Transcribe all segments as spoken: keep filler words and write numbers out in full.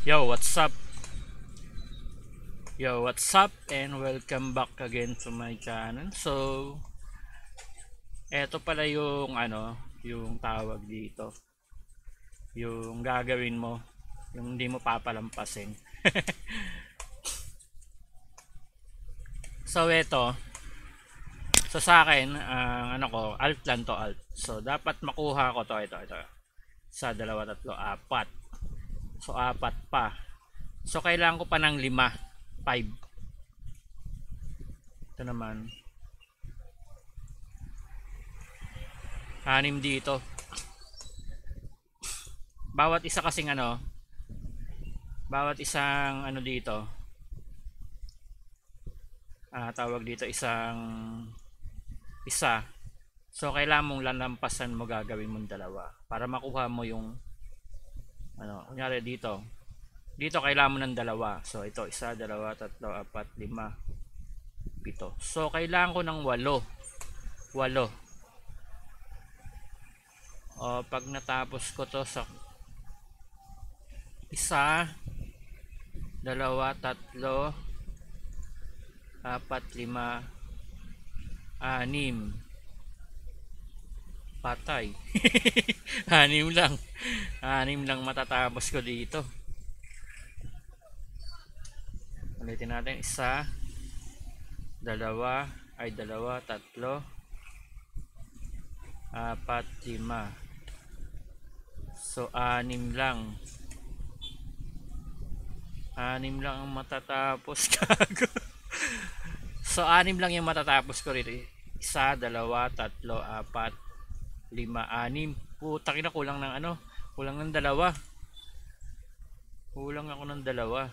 Yo, what's up? Yo, what's up? And welcome back again to my channel. So, eto pala yung ano, yung tawag dito. Yung gagawin mo, yung hindi mo papalampasin. So, eto. So, sa akin, ang ano ko, alt lang to, alt. So, dapat makuha ko to, ito, ito. Sa dalawa, tatlo, apat. So, apat pa. So, kailangan ko pa ng lima. Five. Ito naman. Anim dito. Bawat isa kasing ano, bawat isang ano dito, ah, tawag dito isang isa. So, kailangan mong lalampasan mo, gagawin mong dalawa para makuha mo yung ano, kunyari dito. Dito kailangan mo ng dalawa. So, ito, isa, dalawa, tatlo, apat, lima, pito. So, kailangan ko ng walo. Walo. O, pag natapos ko to sa isa, dalawa, tatlo, apat, lima, anim. Patay. Anim lang. Anim lang matatapos ko dito. Ulitin natin. Isa, dalawa, ay dalawa, tatlo, apat, lima. So, anim lang. Anim lang ang matatapos. Gago. So, anim lang yung matatapos ko rito. Isa, dalawa, tatlo, apat, lima, anim. Putak na, kulang ng ano. Kulang ng dalawa. Kulang ako ng dalawa.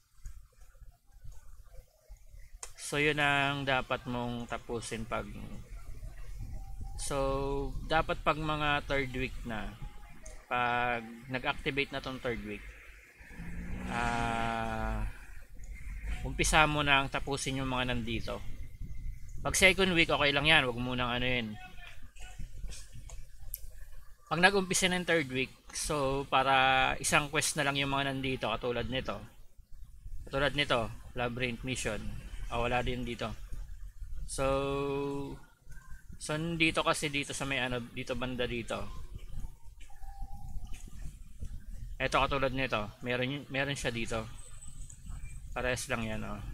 So, yun ang dapat mong tapusin pag... So, dapat pag mga third week na, pag nag-activate na tong third week, ah... Uh, umpisa mo na ang tapusin yung mga nandito. Pag second week, okay lang yan. Huwag mo nang ano yun. Pag nag-umpisa ng third week, so para isang quest na lang yung mga nandito, katulad nito. Katulad nito, Labyrinth Mission. Ah, wala din dito. So, so dito kasi dito sa may ano, dito banda dito. Ito katulad nito, meron meron siya dito. Parehas lang yan, oh.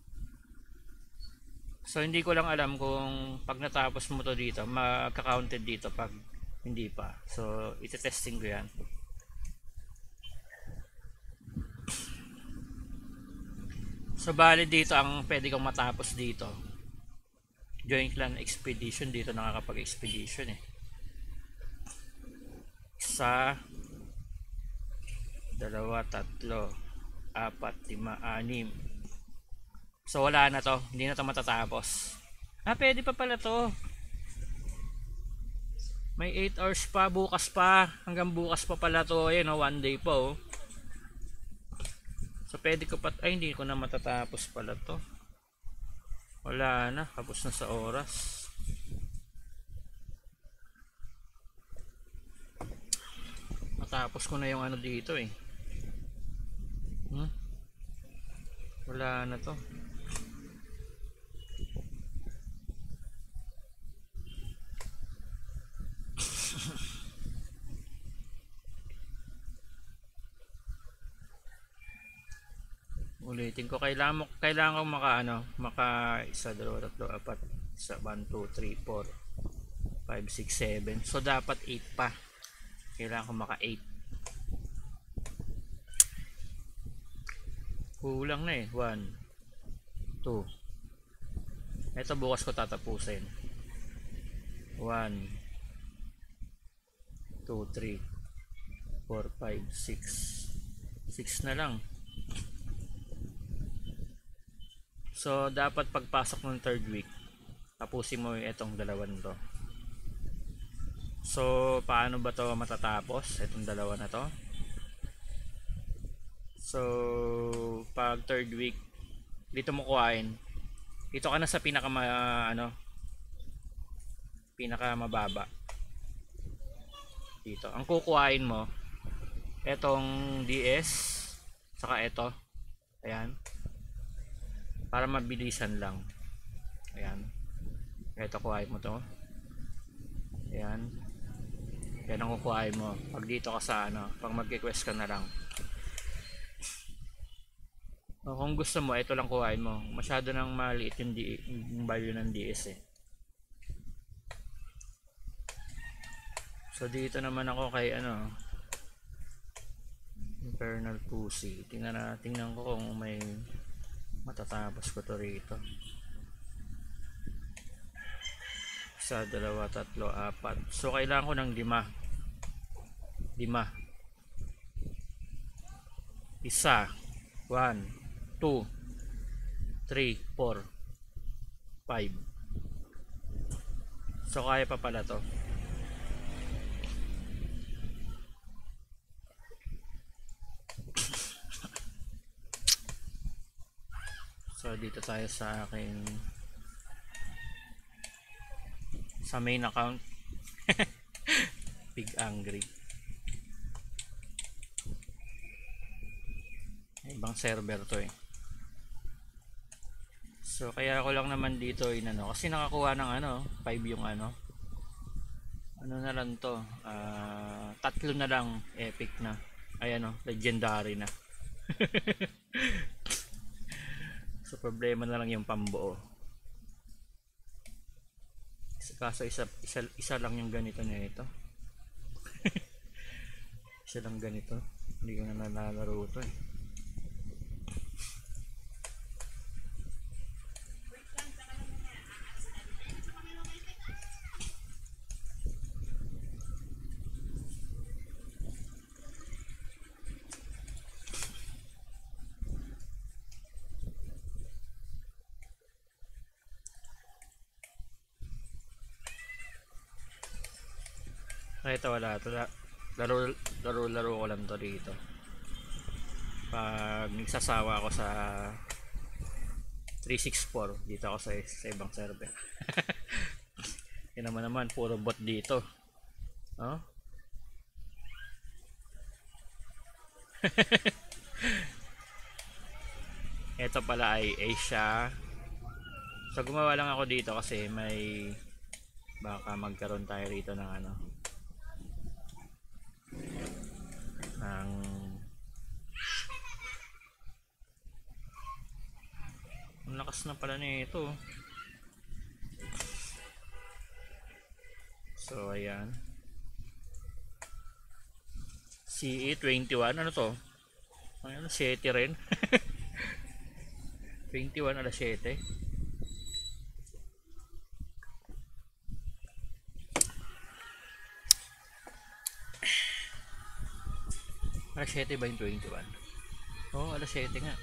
So, hindi ko lang alam kung pag natapos mo to dito, magka-counted dito pag hindi pa. So, iti-testing ko yan. So, bali dito ang pwede kong matapos dito. Joint Clan Expedition. Dito nakakapag-expedition eh. Isa, dalawa, tatlo, apat, lima, anim. So, wala na to. Hindi na to matatapos. Ah, pwede pa pala to. May eight hours pa, bukas pa. Hanggang bukas pa pala to. Ayun, oh, one day pa, oh. So, pwede ko pa... Ay, hindi ko na matatapos pala to. Wala na. Kapos na sa oras. Matapos ko na yung ano dito, eh. Hmm? Wala na to. Ulitin ko, kailangan mo kailangan ko maka ano, maka isa, dalawa, tatlo, apat, isa, one, two, three, four, five, six, seven. So dapat eight pa. Kailangan ko maka eight. Kulang na eh. one, two. Ito bukas ko tatapusin. one, two, three, four, five, six. six na lang. So, dapat pagpasok ng third week, tapusin mo yung itong dalawan to. So, paano ba to matatapos? Itong dalawa na to. So, pag third week, dito mo kuhain. Dito ka na sa pinaka ma, ano, pinaka mababa. Dito. Ang kukuhain mo, etong D S, Saka ito. Ayan. Para mabilisan lang. Ayan. Ito, kuhain mo to. Ayan. Yan ang kukuhain mo. Pag dito ka sa ano, pag mag-request ka na lang. O, kung gusto mo, ito lang kuhain mo. Masyado nang maliit yung, D yung value ng D S eh. So dito naman ako kay ano, Infernal Pussy. Tingnan na, tingnan ko kung may matatapos ko to rito. Isa, dalawa, tatlo, apat. So kailangan ko ng lima. Lima. Isa. One, two, three, four, five. So kaya pa pala to. So dito tayo sa aking sa main account. Big Angry. Ibang server to eh. So kaya ako lang naman dito inano kasi nakakuha ng ano, five yung ano. Ano na lang to? Uh, tatlo na lang epic na. Ay ano, legendary na. So problema na lang yung pambuo. Kaso isa, isa, isa lang yung ganito na ito. Isa lang ganito. Hindi ko na nalalaro ito eh. Kaya ito wala ito. Laro, laro, laro ko lang to dito. Pag nagsasawa ako sa three sixty-four, dito ako sa, sa ibang server. Yan naman naman, puro bot dito. Oh? Ito pala ay Asia. So gumawa lang ako dito kasi may baka magkaroon tayo rito ng ano ng ang lakas na pala nito. So ayan, C E twenty-one, ano to? Ayan, seven rin. twenty-one alas seven. Alas seven ba yung twenty-one? Oo, oh, alas seven nga.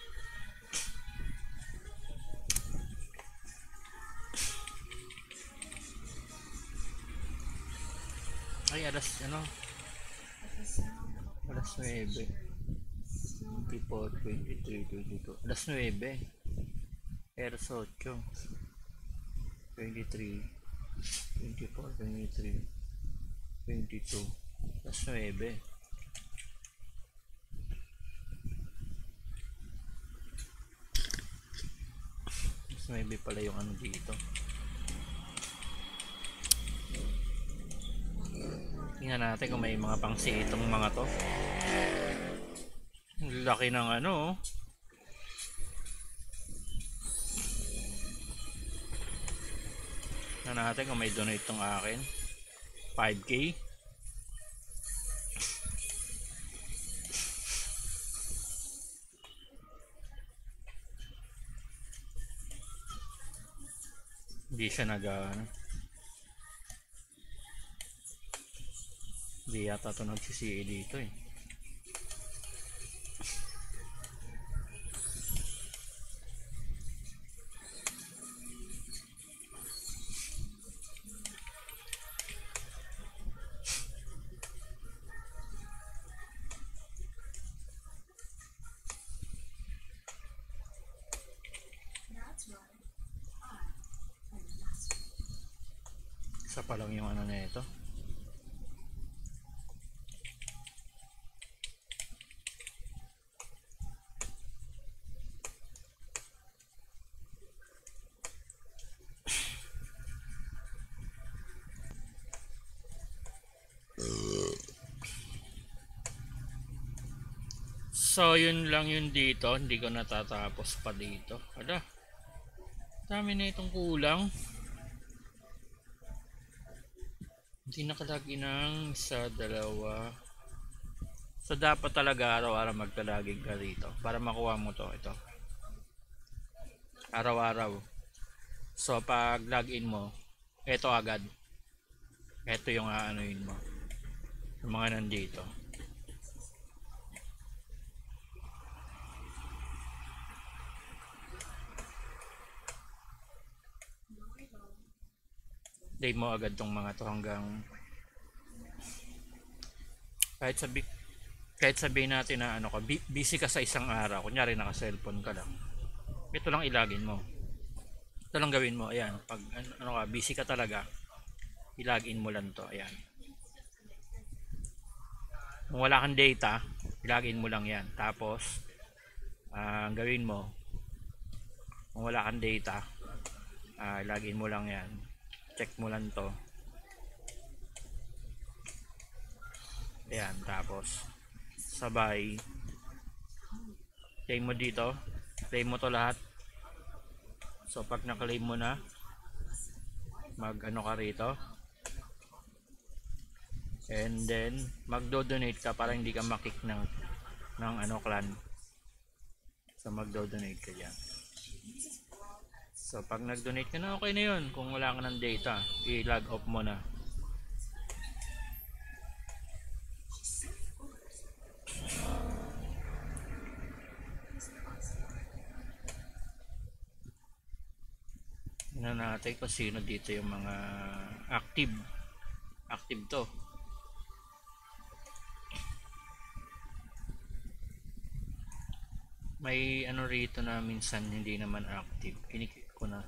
Ay, alas ano? Alas nine. twenty-four, twenty-three, twenty-two. Alas nine. Alas eight. twenty-three, twenty-four, twenty-three, twenty-two. Alas nine. Maybe pala yung ano dito. Tingnan natin kung may mga pangsi itong mga to. Laki ng ano. Tingnan natin kung may donate tong akin. five K. Hindi siya nag ano. Hindi yata ito nag-C A dito eh. Isa pa lang yung ano na ito. So yun lang yun dito, hindi ko natatapos pa dito. Ala, dami na itong kulang. Hindi nakalagi ng isa, dalawa. So dapat talaga araw-araw magkalaging ka dito para makuha mo to, ito. Araw-araw. So pag login mo, ito agad. Ito yung aanuin mo. Yung mga nandito. Day mo agad tong mga to hanggang kahit sabi kahit sabihin natin na ano ka, busy ka sa isang araw, kunyari naka cellphone ka lang, ito lang ilagin mo, ito lang gawin mo, ayan, pag ano, ano ka, busy ka talaga, ilagin mo lang to, ayan, kung wala kang data, ilagin mo lang yan, tapos uh, gawin mo, kung wala kang data, uh, ilagin mo lang yan, check mo lang to, ayan, tapos sabay claim mo dito, claim mo to lahat. So pag na-claim mo na, mag ano ka rito, and then magdo-donate ka para hindi ka makik ng ng ano clan. So magdo-donate ka diyan. So pag nag-donate ka na, okay na yun. Kung wala ka ng data, i-log off mo na. Tingnan natin kung sino dito yung mga active. Active to. May ano rito na minsan hindi naman active. Kiniklik ko na.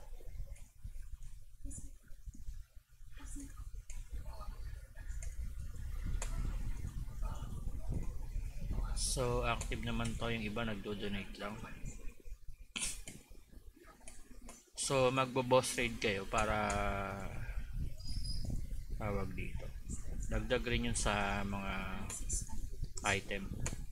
So active naman to, yung iba nagdo-donate lang. So magbo-boss trade kayo para tawag dito. Dagdag rin yun sa mga item.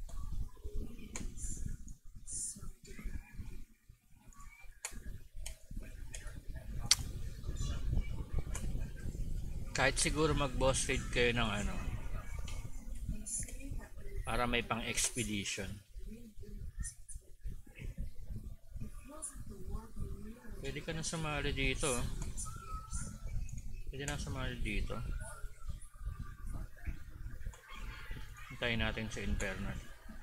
Kahit siguro mag-boss trade kayo ng ano para may pang expedition. Pwede ka na sumali dito. Pwede na sumali dito. Hintayin natin sa Infernal.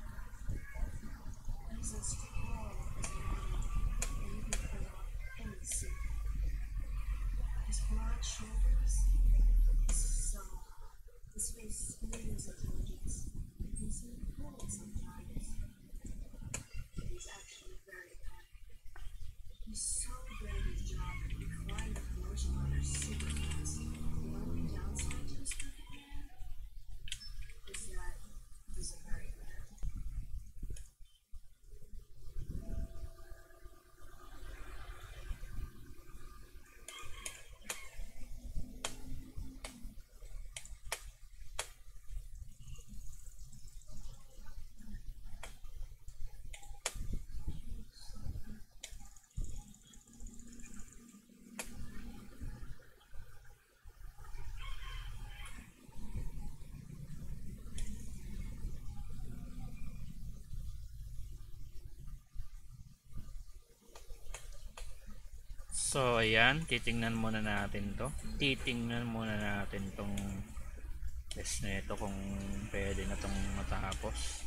So ayan, titingnan muna natin to. Titingnan muna natin tong test na ito kung pwede na tong matapos.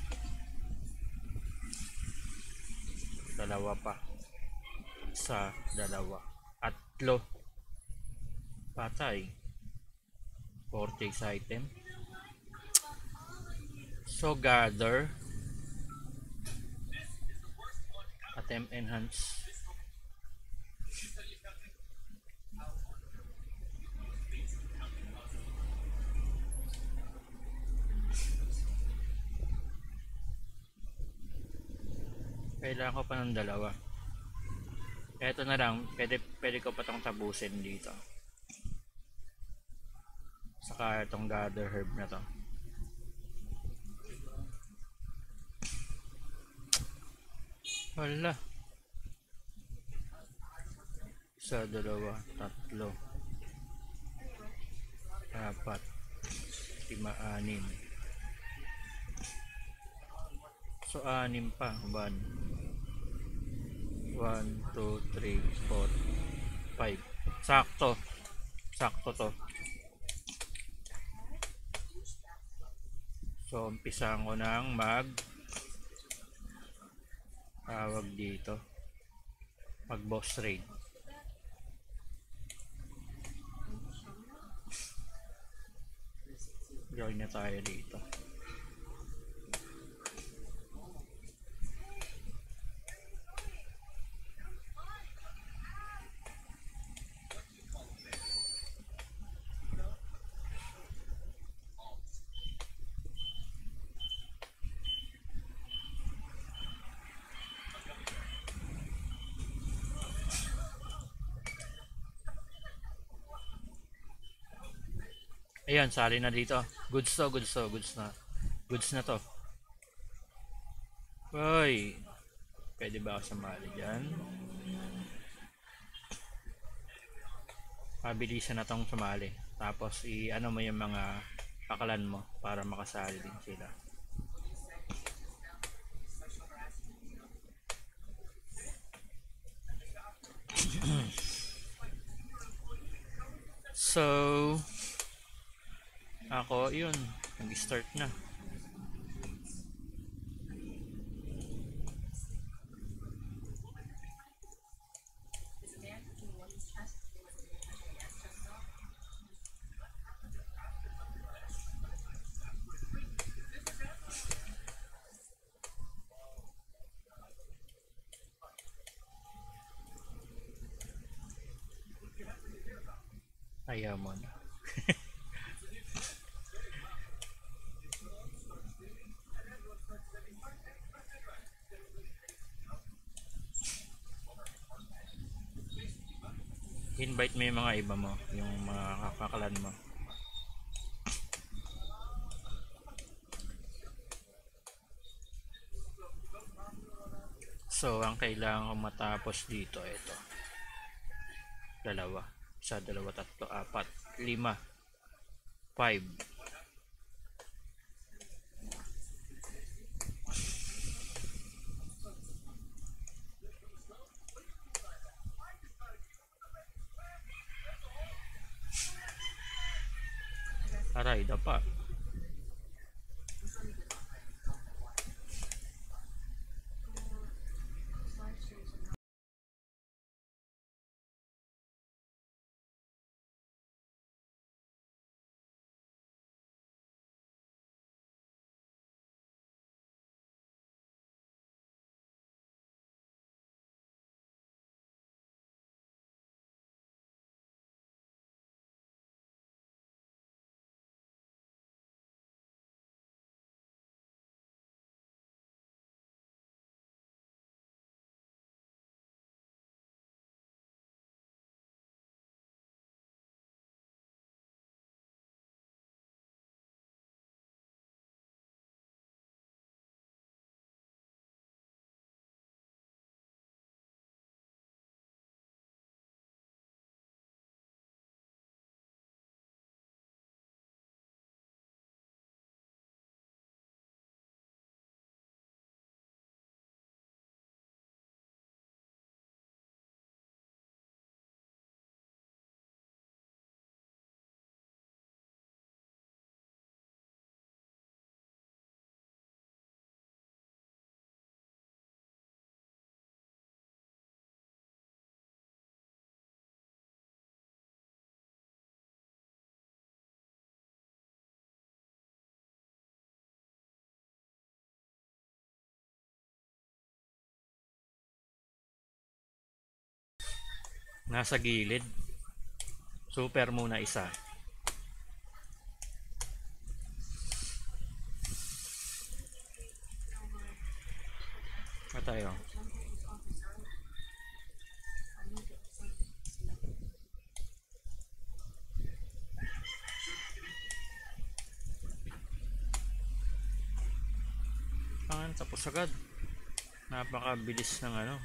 Dalawa pa. Sa dalawa. Atlo. Patay. Vortex item. So gather. Attempt enhance. Kailangan ko pa ng dalawa. Eto na lang, pwede, pwede ko pa itong tabusin dito. Saka itong gather herb na to. Wala. Isa, dalawa, tatlo, apat, lima, anim. So, anim pa. One. One, two, three, four, five. Sakto. Sakto to. So, umpisahan ko ng mag tawag dito. Mag boss trade. Join na tayo dito. Ayan, sali na dito. Goods to, goods to, goods na. Goods na to. Uy. Pwede ba ako sumali dyan? Pabilisan na tong sumali. Tapos, i-ano mo yung mga pakalan mo para makasali din sila. So, ako, yun. Nag-start na. Ayaw mo na. Invite mo yung mga iba mo, yung mga kakakalan mo. So, ang kailangan ko matapos dito, ito. Dalawa. Isa, dalawa, tatlo, apat, lima, five. Aray, dapa. Nasa gilid. Super muna isa. Pa tayo. Pangan, tapos agad. Napakabilis ng ano.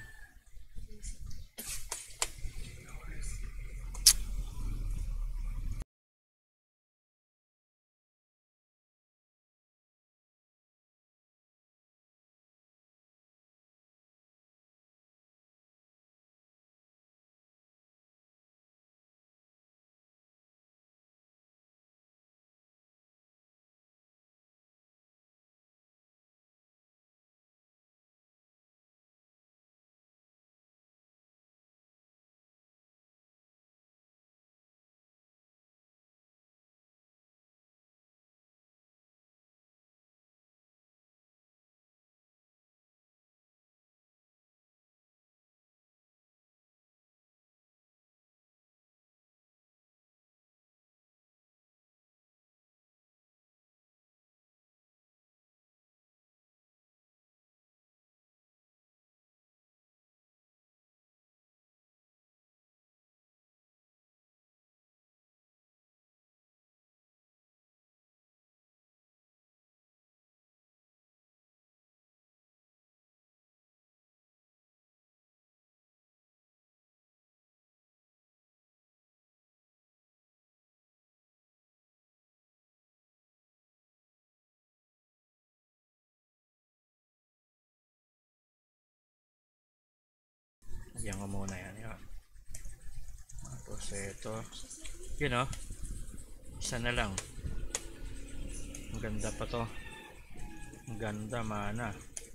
Diyan ko muna yan. Yan. Tapos ito. Yun o. Oh. Isa na lang. Maganda pa to. Maganda, mana.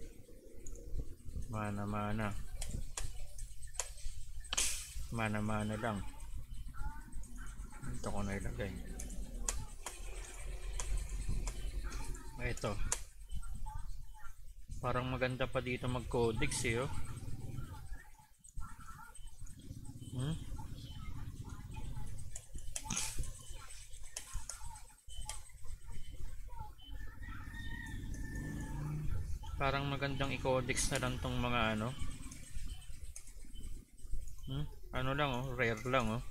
Mana, mana. Mana, mana lang. Ito ko na ilagay. Ito. Parang maganda pa dito mag-codex eh oh. Hmm? Parang magandang i-codex na lang tong mga ano. Hmm? Ano lang oh, rare lang oh.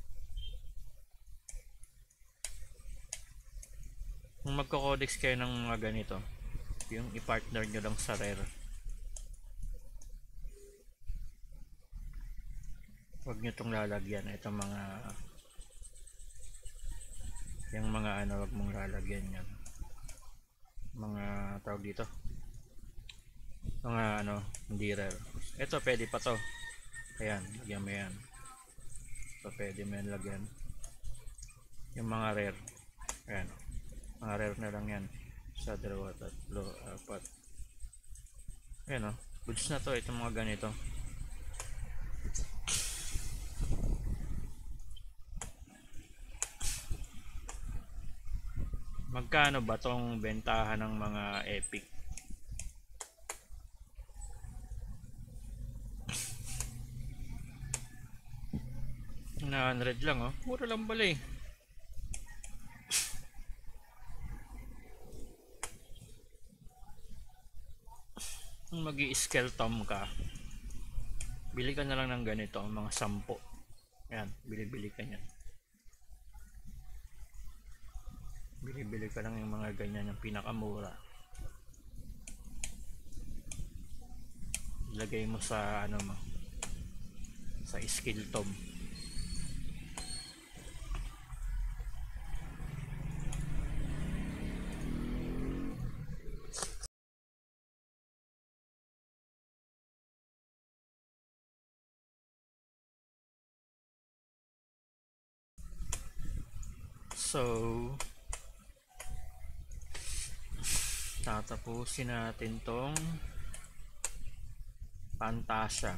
Kung magko-codex kayo ng mga ganito, yung i-partner nyo lang sa rare. Huwag nyo itong lalagyan. Itong mga yung mga ano, huwag mong lalagyan yan. Mga tawag dito. Mga ano, hindi rare. Ito pwede pa to. Ayan, lagyan mo yan. Ito pwede mo yan lagyan. Yung mga rare. Ayan. Mga rare na lang yan. Sa dalawa, tatlo, apat. Ayan o. Goods na to. Itong mga ganito. Magkano ba tong bentahan ng mga epic? nine hundred lang oh. Mura lang pala eh. Kung mag-i-skeleton ka, bili ka na lang ng ganito, mga sampo. Ayan, bili-bili ka niyan. Bili-bili ka lang yung mga ganyan, yung pinakamura. Ilagay mo sa ano mo, sa skill tom. So, tatapusin natin tong Pantasya.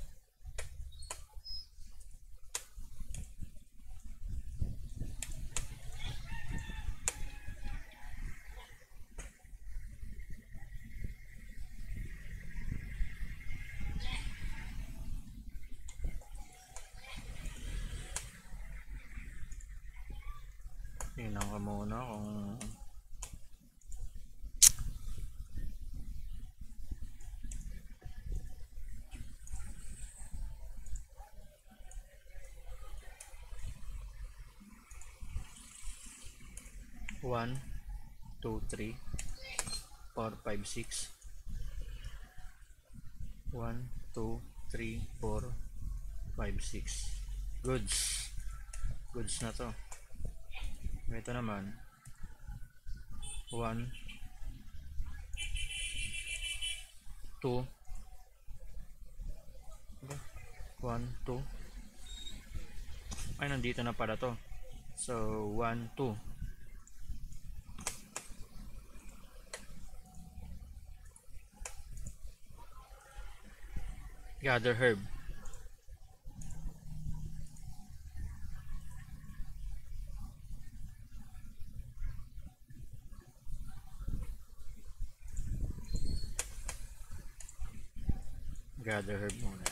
Tingnan ko muna kung one, two, three, four, five, six. one, two, three, four, five, six. Goods. Goods na to. Ito naman. one, two, one, two. Ay, nandito na pala to. So, one, two. Gather herb. Gather herb muna.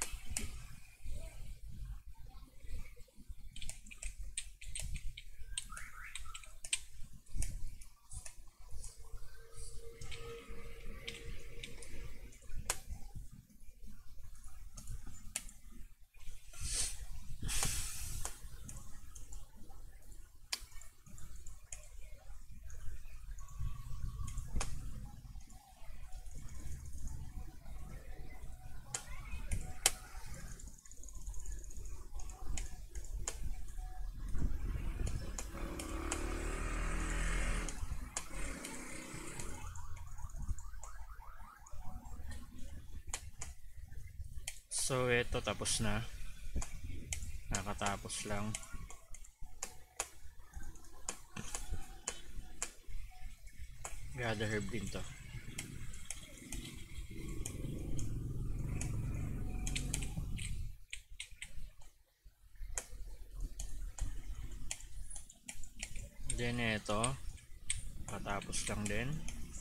So, ito tapos na. Nakatapos lang. Gather herb din to. Then, ito. Nakatapos lang din.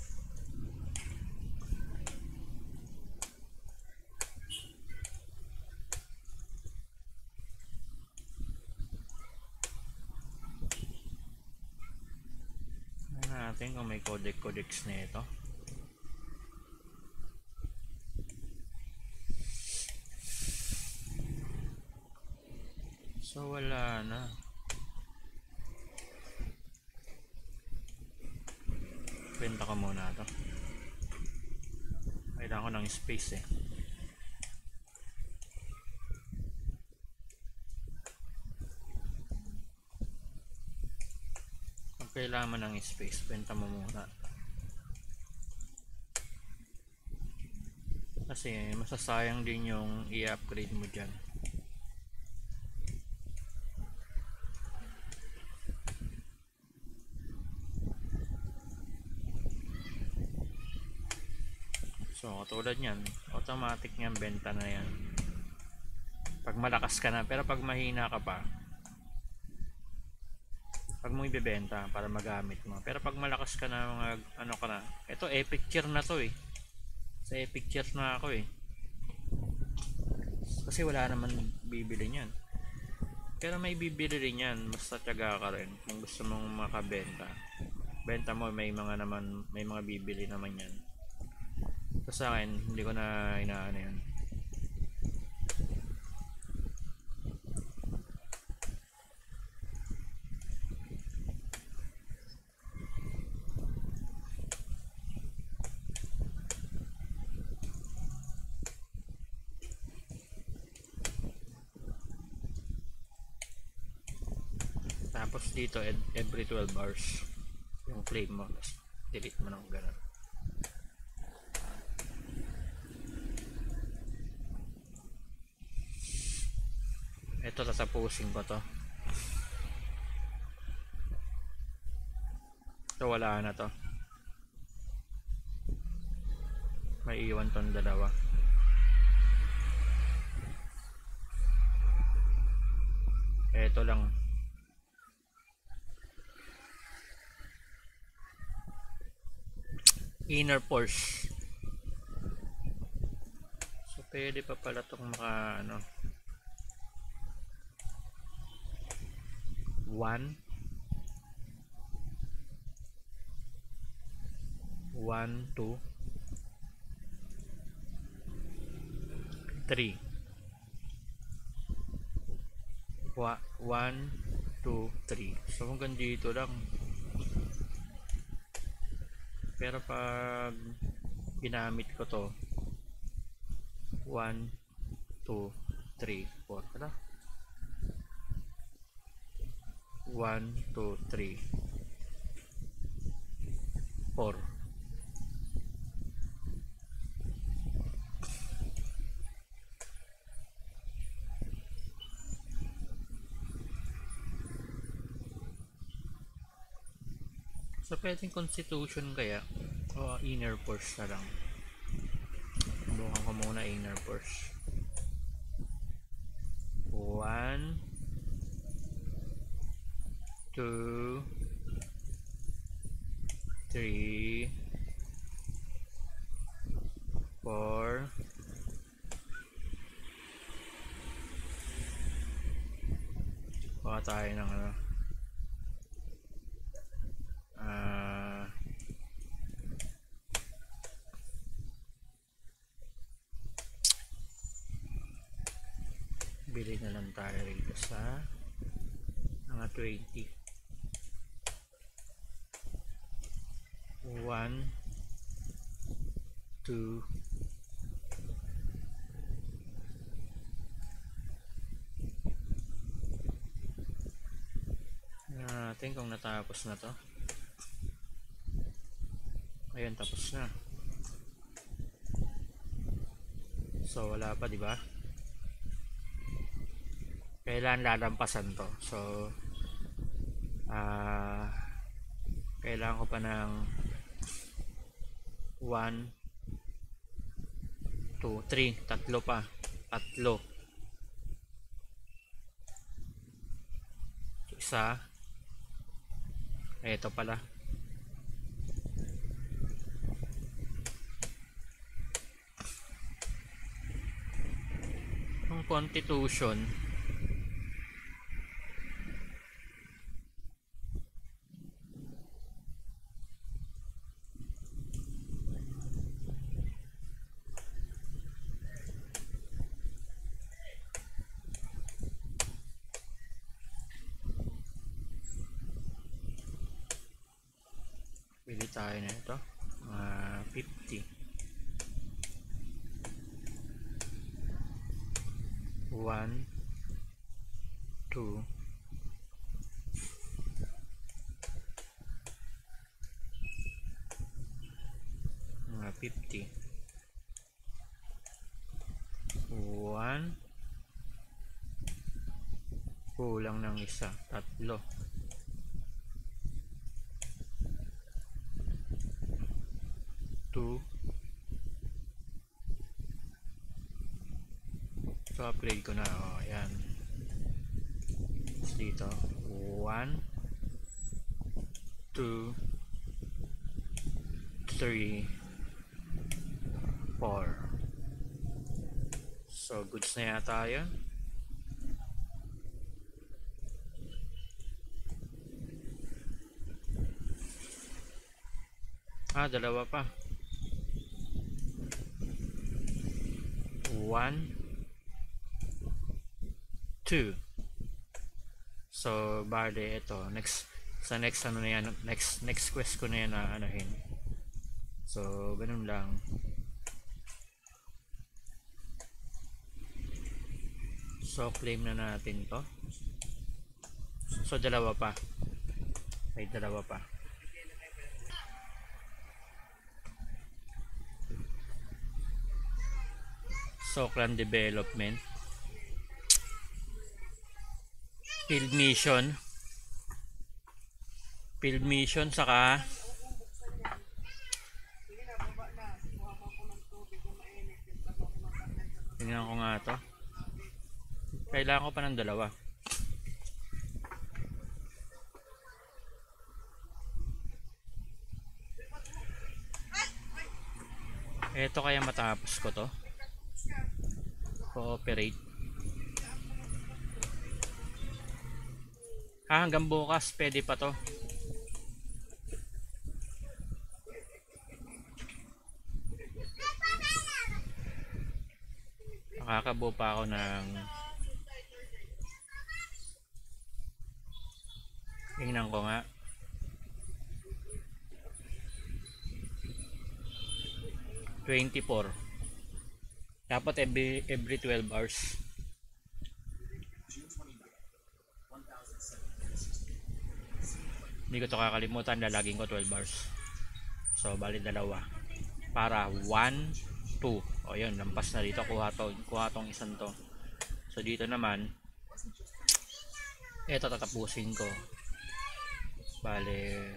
Natin kung may codec codex na ito. So wala na. Benta ko muna ito. Kailangan ko ng space eh. Kailangan mo ng space, benta mo muna kasi masasayang din yung i-upgrade mo dyan. So katulad nyan, automatic nyan benta na yan pag malakas ka na, pero pag mahina ka pa, pag mo ibebenta para magamit mo. Pero pag malakas ka na, mga ano ka na, ito epic tier na to eh, sa epic tier na ako eh, kasi wala naman bibili nyan. Pero may bibili rin yan, basta tiyaga ka rin. Kung gusto mong makabenta, benta mo, may mga naman, may mga bibili naman yan. So sa akin, hindi ko na inaano yan. Tapos dito every twelve hours yung flame mo, tapos delete mo ng gano'n. Ito tatapusin ko to. Ito wala na to, may iwan tong dalawa. Ito lang. Inner pores. So pwede pa pala itong maka ano, one one two three, one two three. So hanggang dito lang. Pero pag ginamit ko to, one, two, three, four. Ano? one, two, three, four. So, pwedeng constitution kaya o inner force na lang. Bukan ko muna inner force. one, two, three, four, baka tayo ng ano, ah, bili na lang tayo rito sa mga twenty. one, two, natin kung natapos na to. Ayun, tapos na. So wala pa, di ba? Kailangan lalampasan to. So ah uh, kailangan ko pa ng one, two, three, tatlo pa. Tatlo. Isa. Ito pala. Ang constitution pili tayo na ito uh, fifty. one, two, mga fifty. one, kulang ng isa, tatlo. two, so upgrade ko na, oh, ayan. Dito one, two, three, four. So goods na yata yun. Ah, dalawa pa. one, two. So bale ito next sa next ano na yan, next next quest ko na yan na anahin. So ganun lang. So claim na natin to. So dalawa pa. Ay dalawa pa. So clan development, field mission, field mission saka tingnan ko nga to. Kailangan ko pa ng dalawa. Ito kaya matapos ko to. Cooperate. Ah, hanggang bukas pwede pa to. Nakakabuo pa ako ng tingnan ko nga twenty-four. Dapat every, every twelve hours. Hindi ko to kakalimutan, lalaging ko twelve hours. So, bali dalawa. Para one, two. O yun, lampas na dito. Kuha, to, kuha tong isang to. So, dito naman, ito tatapusin ko. Bale,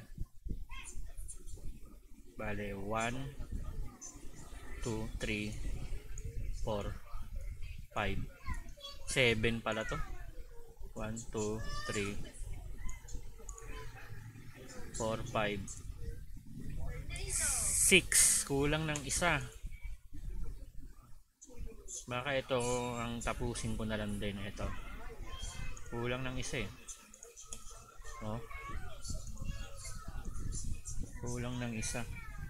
bale, one, two, three, four, five, seven pala to. one, two, three, four, five, six. Kulang ng isa. Baka ito ang tapusin ko na lang din. Ito. Kulang ng isa eh. Oh. Kulang ng isa.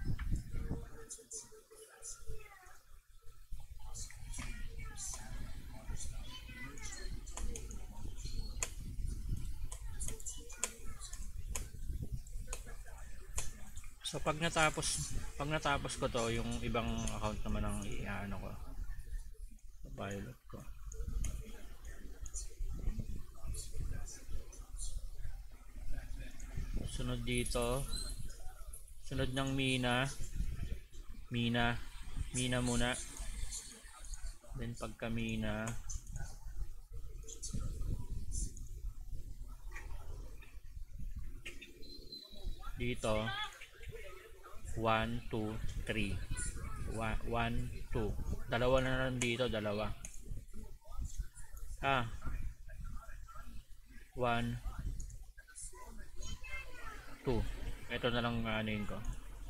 So pag natapos, pag natapos ko to, yung ibang account naman ang i-ano ko. Pilot ko. Sunod dito. Sunod ng Mina. Mina. Mina muna. Then pagka Mina, dito one, two, three. one, two. Dalawa na lang dito, dalawa. Ah. one, two. Ito na lang anuin ko.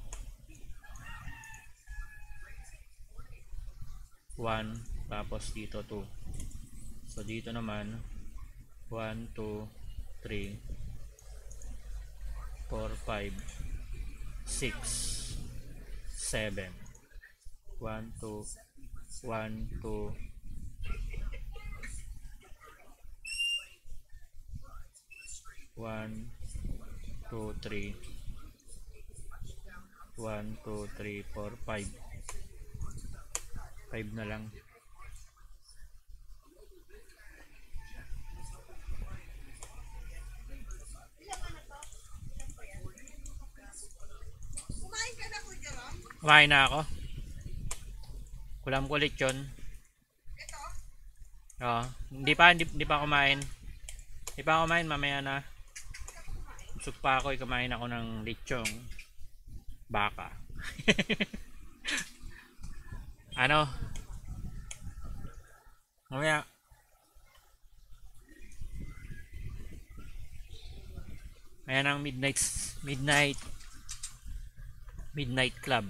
one, tapos dito two. So dito naman one, two, three, four, five, six, seven. one, two, one, two, one, two, three, one, two, three, four, five. five na lang. Kumain na ako. Kulam kulit yun. Oo. Hindi pa, hindi, hindi pa kumain. Hindi pa kumain, mamaya na. Busog pa ako, kumain ako ng lechong baka. Ano? Mamaya. Ayan ang midnight, midnight, midnight club.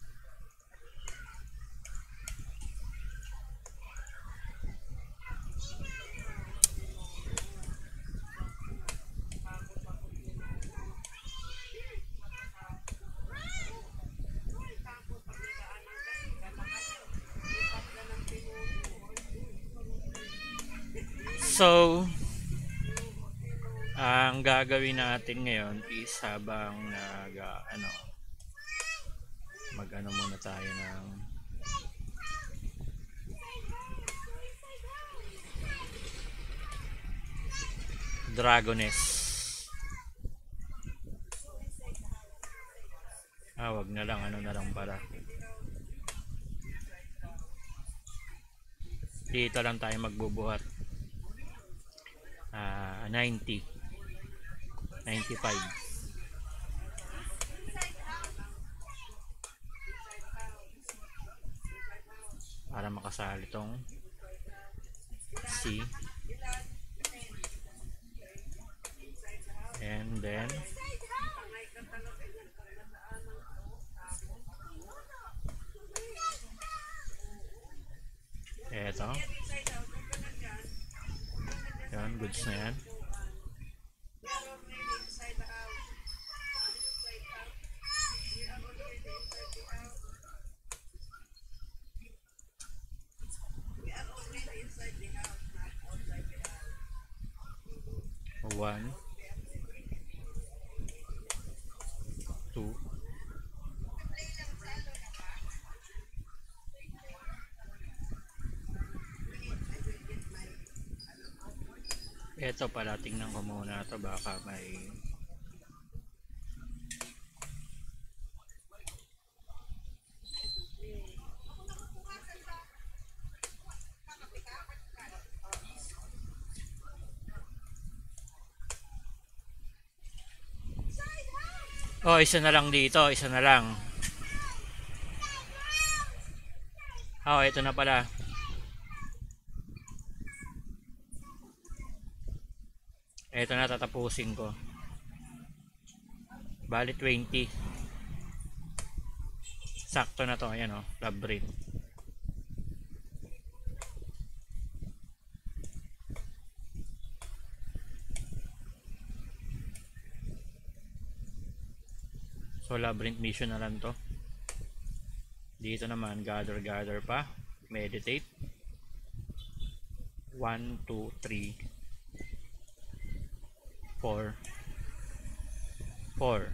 So, ang gagawin natin ngayon is habang nag uh, ano mag ano muna tayo ng Dragoness. Ah, wag na lang, ano na lang para. Dito lang tayo magbubuhat. Uh, ninety, ninety-five. Para makasali tong C. And then eto. Yan, goods na yan. One, two, Eto pala, tingnan ko muna to, baka may oh, isa na lang dito, isa na lang. Oh, ito na pala. Ito na, tatapusin ko. Bali twenty. Sakto na to, ayan oh, labyrinth. So labyrinth mission na lang to. Dito naman, gather gather pa, meditate. one, two, three, four, four.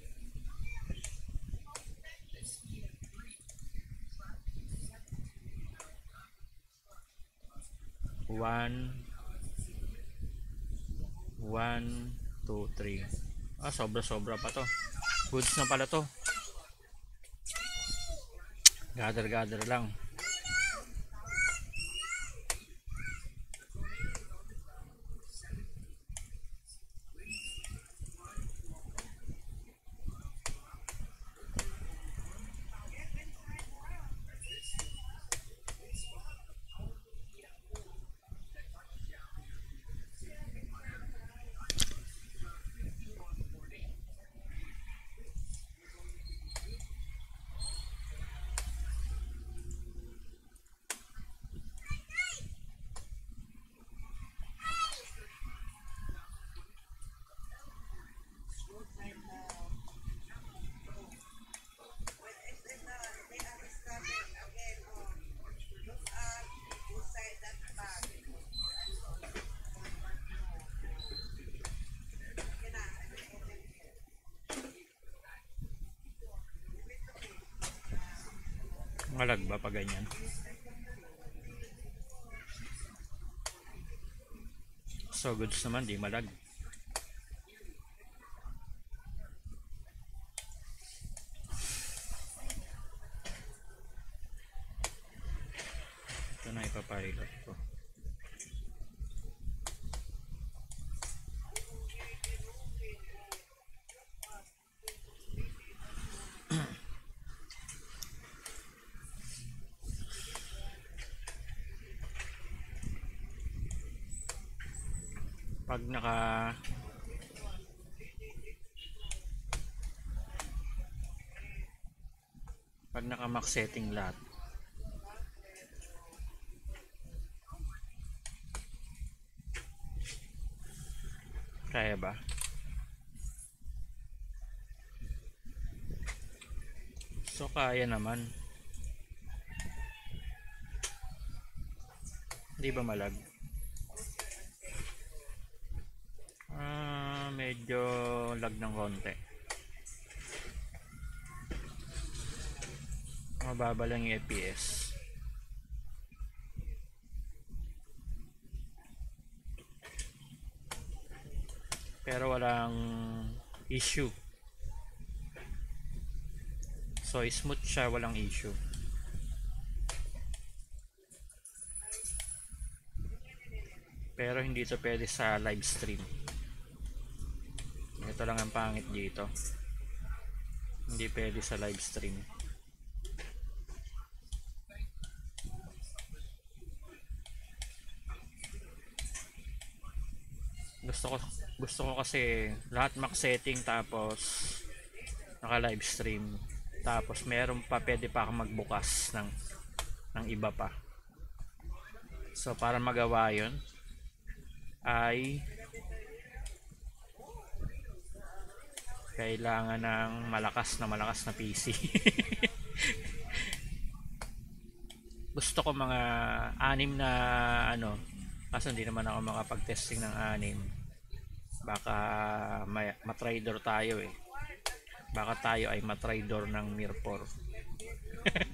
one, one, two, three. Ah, sobra-sobra pa to. Goods na pala to. Gather-gather lang. Malag ba pa ganyan? So goods naman, di malag. Ito na ipapilot ko. Pag naka pag naka max setting lahat, kaya ba? So kaya naman, di ba malag? Ah, medyo lag ng konti. Mababa lang yung F P S. Pero walang issue. So smooth siya, walang issue. Pero hindi ito pwede sa live stream. Ito lang ang pangit dito. Hindi pwede sa live stream. Gusto ko gusto ko kasi lahat max setting, tapos naka live stream, tapos meron pa, pwede pa akong magbukas ng ng iba pa. So para magawa 'yon ay kailangan ng malakas na malakas na P C. Gusto ko mga anim na ano, kasi hindi naman ako makapag-testing ng anim. Baka may matrader tayo eh. Baka tayo ay matrader ng Mirror.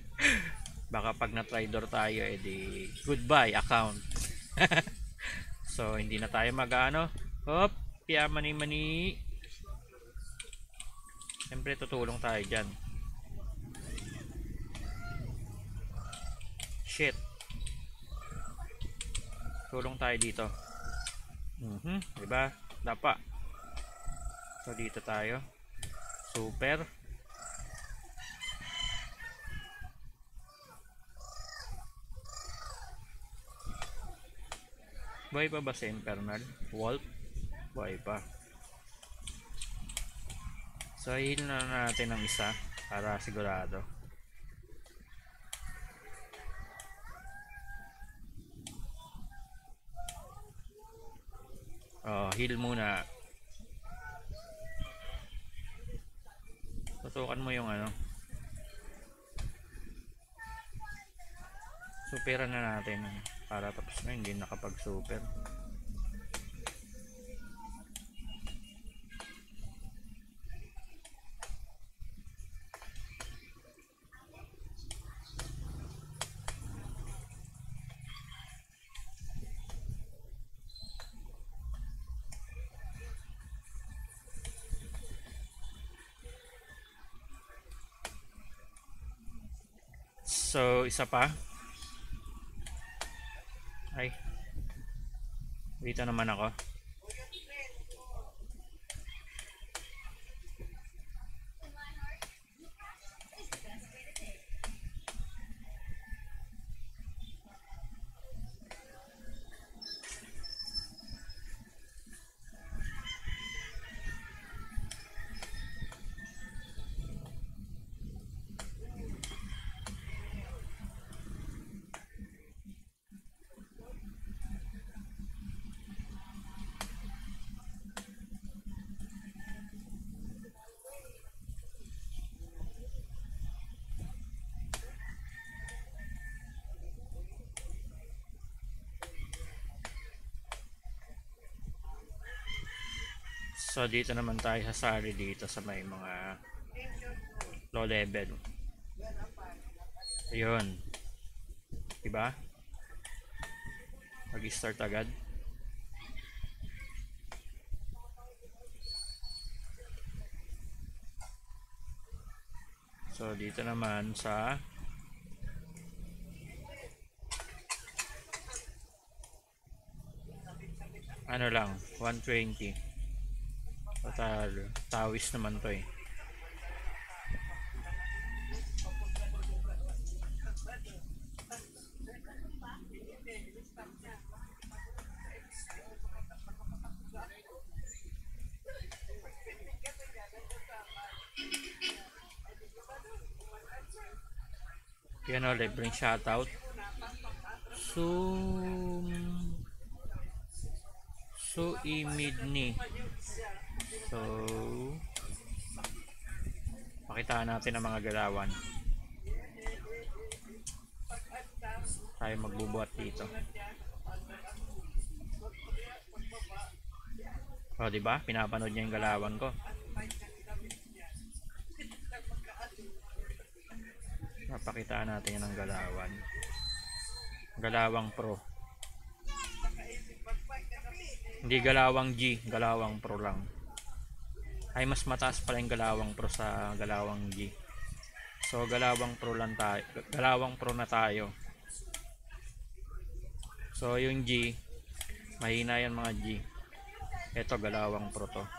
Baka pag na-trader tayo, edi goodbye account. So hindi na tayo mag-ano. Hop, piya mani mani. Siyempre tutulong tayo dyan. Shit. Tulong tayo dito. Mhm, diba? Dapa. So dito tayo. Super. Buhay pa ba si Infernal? Wolf? Buhay pa. So heal na natin ng isa para sigurado. Oh, heal muna. Tutukan mo yung ano. Superan na natin para tapos na, hindi nakapag super. So isa pa. Ay, dito naman ako. So dito naman tayo sasali dito sa may mga low level. Ayun. Diba? Mag-start agad. So dito naman sa ano lang, one twenty. Total, tawis naman to eh. Yan o, libreng shoutout. So, so imidni. So, pakitaan natin ang mga galawan. Tayo magbubuhat dito. O, diba? Pinapanood niya yung galawan ko. Papakitaan natin yan ng galawan. Galawang Pro. Hindi galawang G, galawang Pro lang. Ay, mas mataas pala yung galawang Pro sa galawang G. So galawang Pro lang tayo. Galawang Pro na tayo. So yung G, mahina yan mga G. Ito galawang Pro to.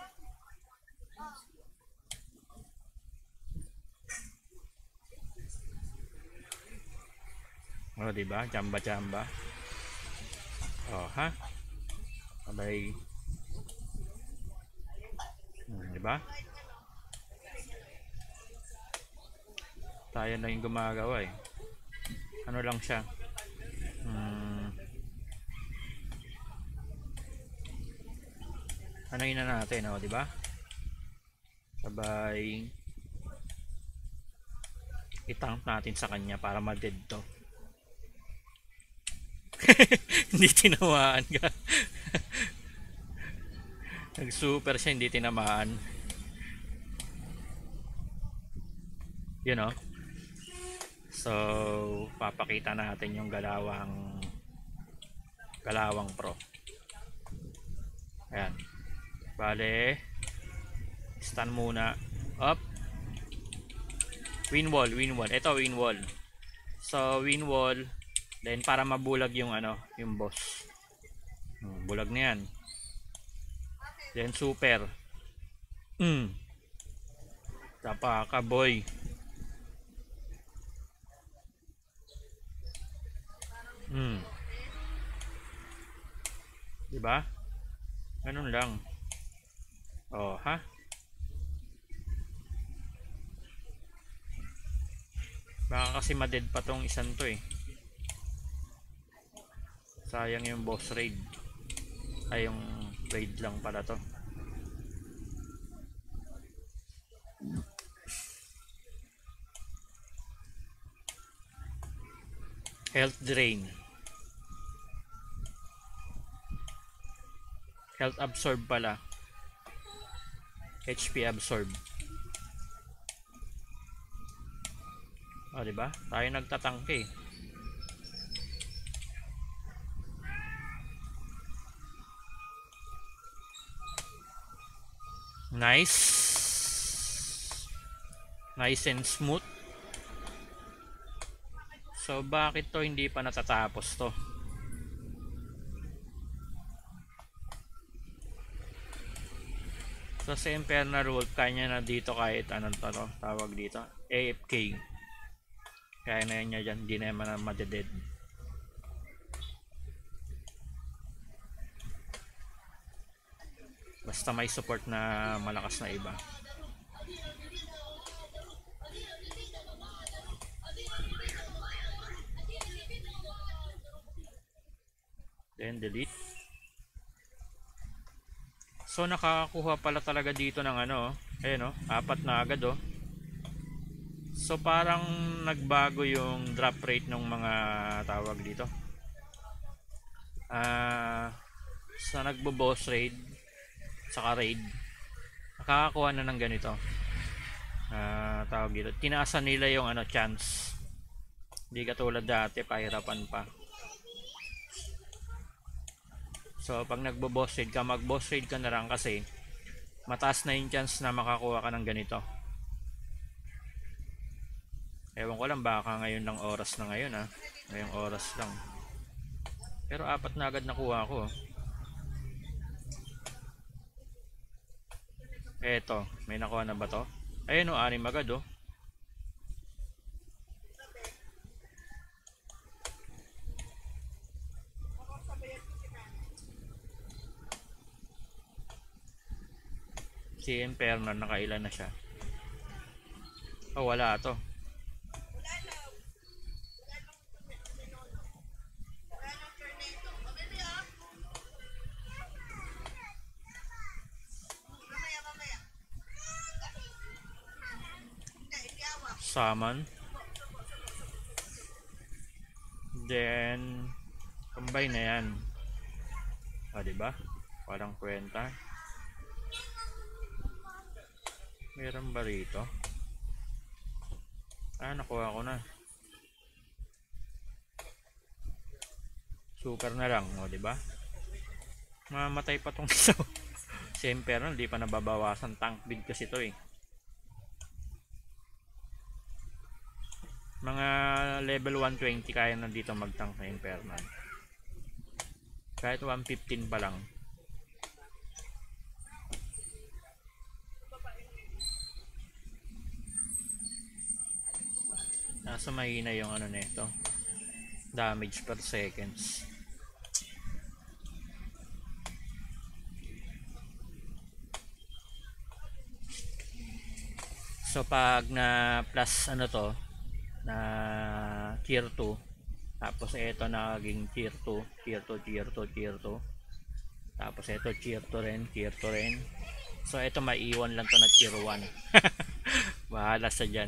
O, diba? Jamba-jamba. O, ha? Sabay. Hmm, diba? Tayo na yung gumagawa eh. Ano lang siya? Hmm. Ano yun na natin, o, diba? Sabay. I-tank natin sa kanya para ma-dead to. Hindi tinamaan ka. Nag super siya, hindi tinamaan. You know. So papakita natin yung galawang galawang Pro. Ayan. Bale, stun muna. Up. Win wall, win wall. Ito, win wall. So, win wall. Then, para mabulag yung ano, yung boss. Hmm, bulag na yan. Then, super. Mm. Tapa ka, boy. Mm. Diba? Ganun lang. Oh, ha? Baka kasi maded pa tong isan to eh. Sayang yung boss raid. Ay, yung raid lang pala to. Health drain. Health absorb pala. H P absorb. O, oh, diba? Tayo nagtatangke. Nice. Nice and smooth. So, bakit to hindi pa natatapos to? So, sa Infernal Wolf, kanya na dito kahit anong to, no? Tawag dito. A F K. Kaya na yan niya dyan. Hindi na naman na madeded. Basta may support na malakas na iba. Then delete. So nakakakuha pala talaga dito ng ano, ayun oh, apat na agad oh. So parang nagbago yung drop rate ng mga tawag dito. Ah, uh, sa nagbo-boss raid saka raid, nakakakuha na ng ganito. Ah, uh, tawag dito. Tinaasan nila yung ano chance. Hindi katulad dati, pahirapan pa. So pag nagbo-boss raid ka, mag-boss raid ka na lang kasi mataas na yung chance na makakuha ka ng ganito. Ewan ko lang, baka ngayon lang oras na ngayon ha. Ngayong oras lang. Pero apat na agad nakuha ko. Eto, may nakuha na ba to? Ayun o, anim agad o. Si Infernal, nakailan na siya. Oh, wala to. Summon. Then combine na yan. Ah, diba? Parang kwenta. Meron ba rito? Ah, nakuha ko na. Super na lang, o diba? Mamatay pa tong isa. Siyempre, no, hindi pa nababawasan. Tank build kasi ito eh. Mga level one twenty kaya na dito mag-tank na Infernal. Kahit one fifteen pa lang. Nasa mahina yung ano nito. Damage per seconds. So pag na plus ano to, na tier two, tapos ito naging tier two, tier two, tier two, tier two, tapos ito tier two rin, tier two rin. So ito maiwan lang to na tier one. Bahala sa dyan.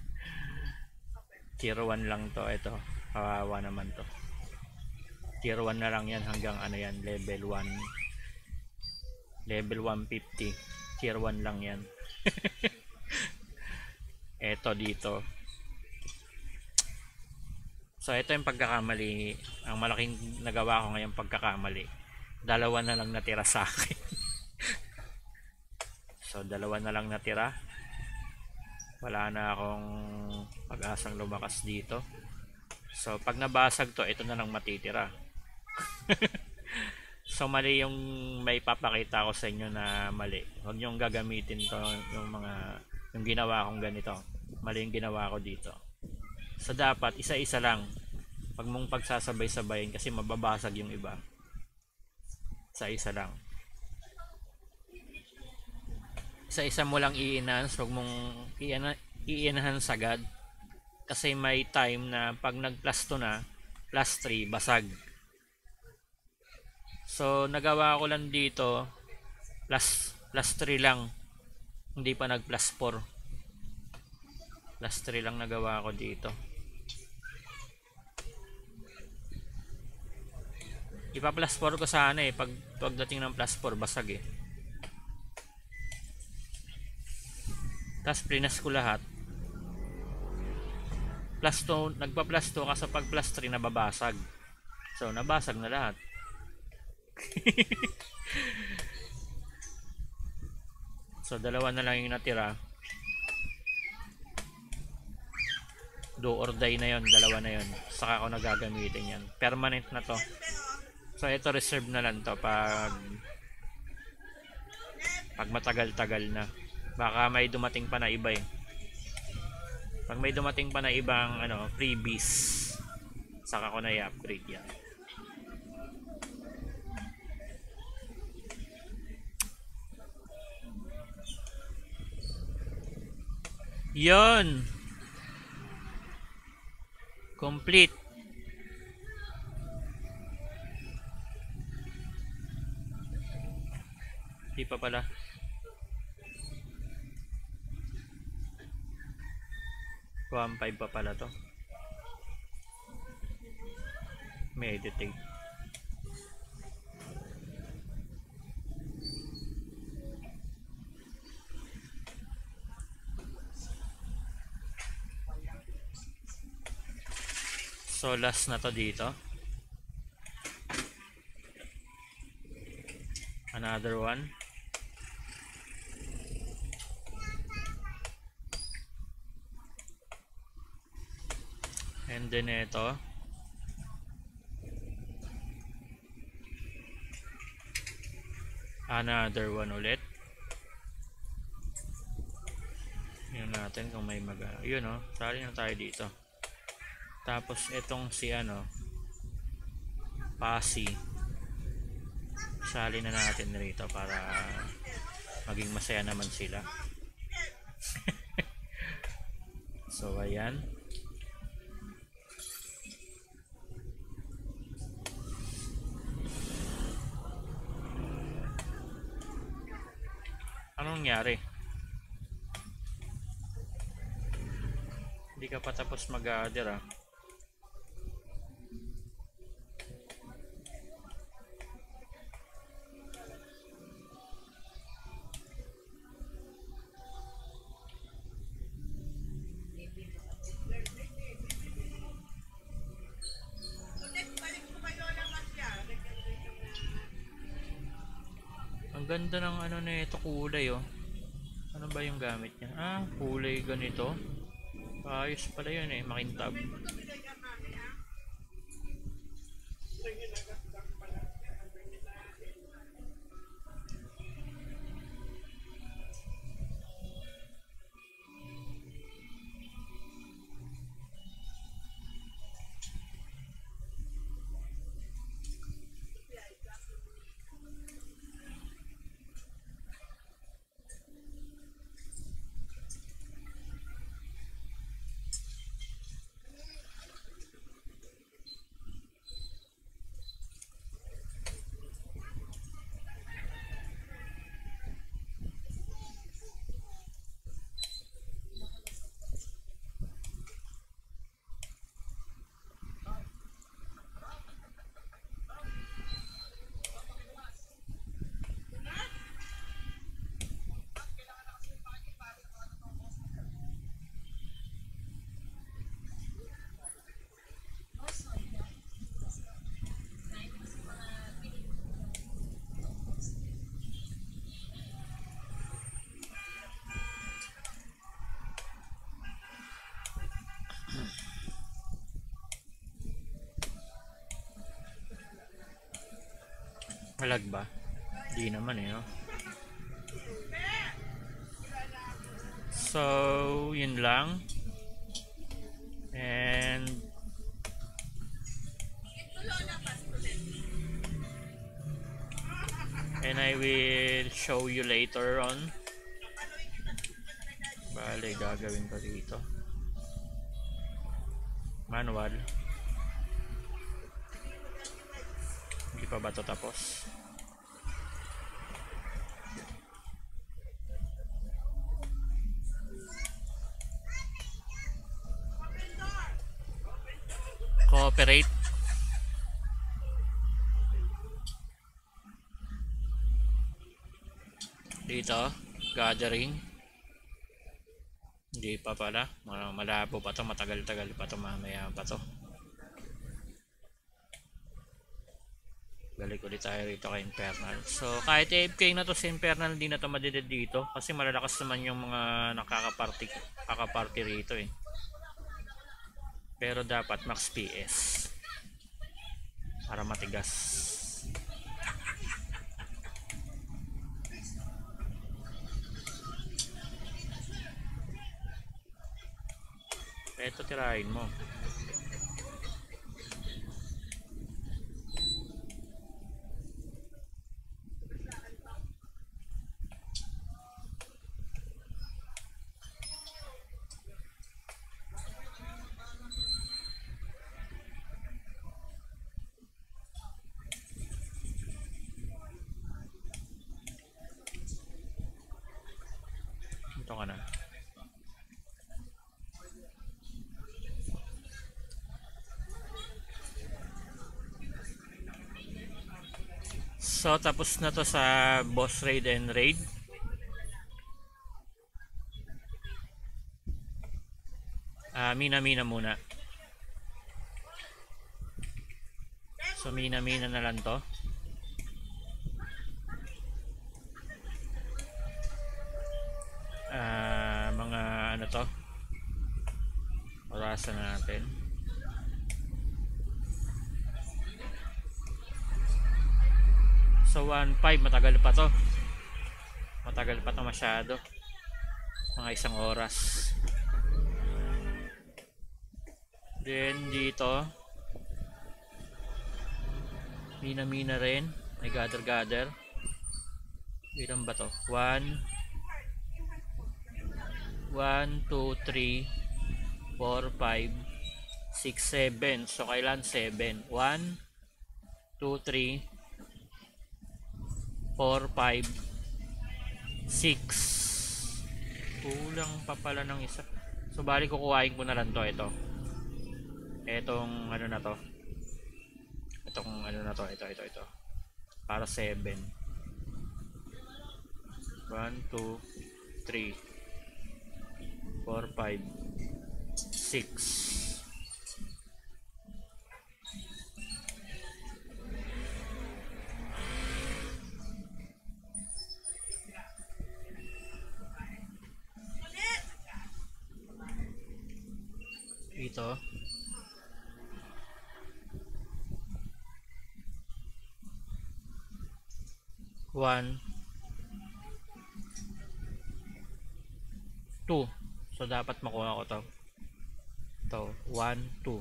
Tier one lang to. Ito kawawa naman to. Tier one na lang yan hanggang ano yan, level one, level one fifty. Tier one lang yan. Ito dito. So ito yung pagkakamali, ang malaking nagawa ko ngayong pagkakamali. Dalawa na lang natira sa akin. So dalawa na lang natira. Wala na akong pag-asang lumakas dito. So pag nabasag to, ito na lang matitira. So mali yung may papakita ko sa inyo na mali. Huwag niyong gagamitin to yung mga yung ginawa kong ganito. Mali yung ginawa ko dito. So dapat isa-isa lang. Pag mong pagsasabay-sabayin kasi mababasag yung iba. Isa-isa lang. Isa-isa mo lang i-enhance, huwag mong i-enhance agad. Kasi may time na pag nag-plus two na, plus three, basag. So nagawa ko lang dito plus plus three lang, hindi pa nag plus four. Plus three lang nagawa ko dito. Ipa plus four ko sana eh, pag pagdating ng plus four basag eh. Tapos prinas ko lahat. Plus two, nagpa plus two kasi pag plus three nababasag. So nabasag na lahat. So dalawa na lang yung natira. Do or die na yon, dalawa na yon. Saka ako nagagamitin yan. Permanent na to. So ito reserve na lang to pag pag matagal-tagal na. Baka may dumating pa na iba eh. Pag may dumating pa na ibang ano, freebies, saka ko na i-upgrade yan. Yon. Complete. Di pa pala. one five pa pala to. Meditate. So last na to dito. Another one. And then ito. Another one ulit. Yun natin kung may mag... Yun o. Oh, sali na tayo dito. Tapos itong si ano. Pasi. Sali na natin rito para maging masaya naman sila. So ayan. Anong nangyari? Hindi ka pa tapos mag-gather ah. Ang ganda ng ano na ito, kulay oh. Ano ba yung gamit niya? Ah, kulay ganito. Ayos pala yun eh, makintab. Halag ba? Di naman eh, no? So, yun lang. And and I will show you later on. Bale, gagawin ko dito. Manual. Hindi pa ba ito tapos? Cooperate. Dito, gathering. Hindi pa pala. Malabo pa to, matagal-tagal pa to, mamaya pa to. Balik ulit tayo rito kay Infernal. So, kahit A F K na to si Infernal, hindi na to madidid dito. Kasi malalakas naman yung mga nakakaparty, kakaparty rito eh. Pero dapat max P S. Para matigas. Ito tirahin mo. Ito ka na. So, tapos na to sa boss raid and raid. Uh, mina-mina muna. So, mina-mina na lang to. Uh, mga ano to. Orasan natin. So one five, matagal pa to. Matagal pa to masyado. Mga isang oras. Then dito mina-mina rin. May gather-gather. Ilan ba to? one one, two, three, four, five, six, seven. So kailan seven? one, two, three, four, five, six. Kulang pa pala ng isa. So bali kukuhain ko na lang to. Ito. Etong ano na to. Itong ano na to. Ito, ito, ito. Para seven. one, two, three, four, five, six. Ito. One. Two. So dapat makuha ko to. Ito. One, two.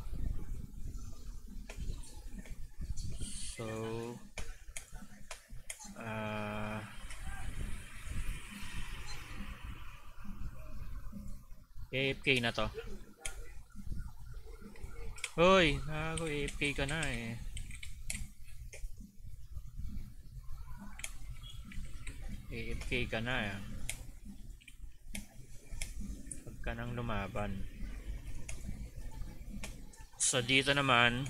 So uh, A F K na to. Hoy, ako A F K ka na eh. A F K ka na eh. Huwag ka nang lumaban. So dito naman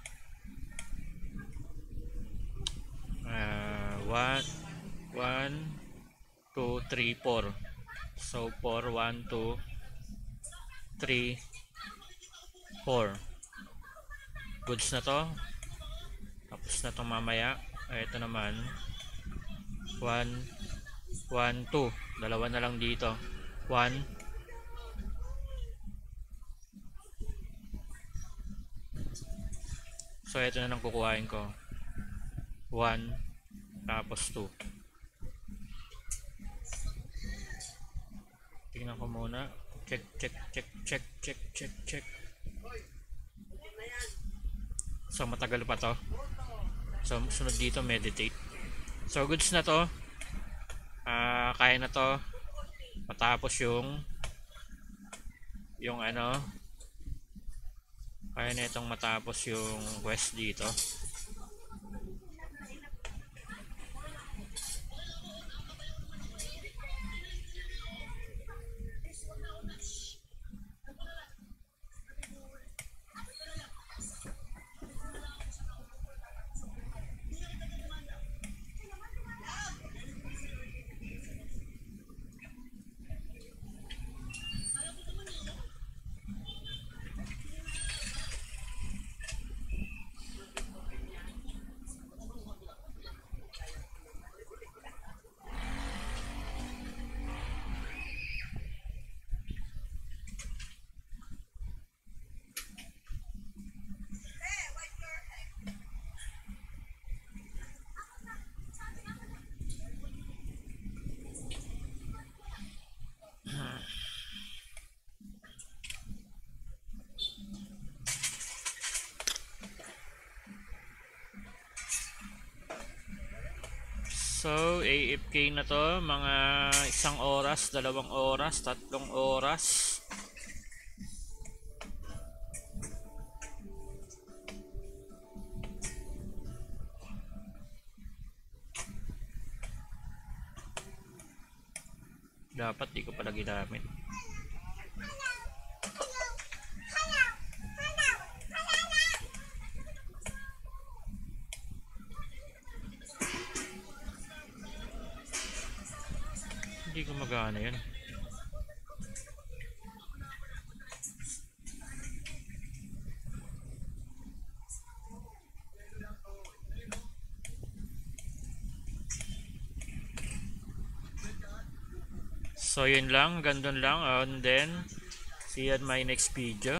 uh, one, one, two, three, four. So four, one, two, three, four. Goods na to. Tapos na to mamaya. Ito naman one, one, two. Dalawa na lang dito. one. So ito na lang kukuhain ko. one, tapos two. Tingnan ko muna. Check, check, check, check, check, check, check. So matagal pa to. So sunod dito meditate. So goods na to. Ah, uh, kaya na to. Matapos yung yung ano, kaya na itong matapos yung quest dito. So, A F K na to, mga isang oras, dalawang oras, tatlong oras. Dapat di ko pala ginamit. Hindi gumagana yun. So yun lang, gandun lang, and then see you in my next video.